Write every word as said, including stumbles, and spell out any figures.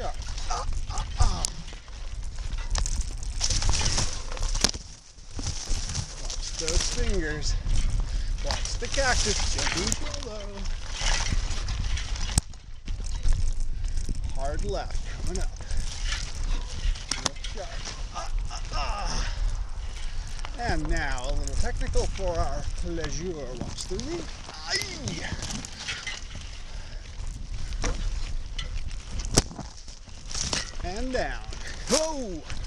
sharp. Ah, ah, ah. Watch those fingers. Watch the cactus jumping below. Hard left, coming up. Look sharp. Ah, ah, ah. And now a little technical for our pleasure. Watch the root. Aye. And down. Whoa!